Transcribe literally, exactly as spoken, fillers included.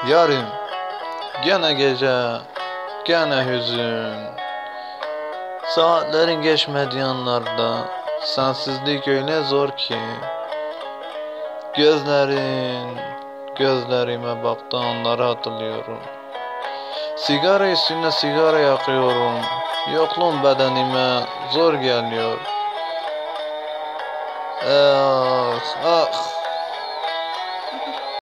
Yarim, gene gece, gene hüzün. Saatlerin geçmediği anlarda sensizlik öyle zor ki. Gözlerin, gözlerime baktı anları hatırlıyorum. Sigara üstüne sigara yakıyorum. Yokluğun bedenime zor geliyor. Ah, ah.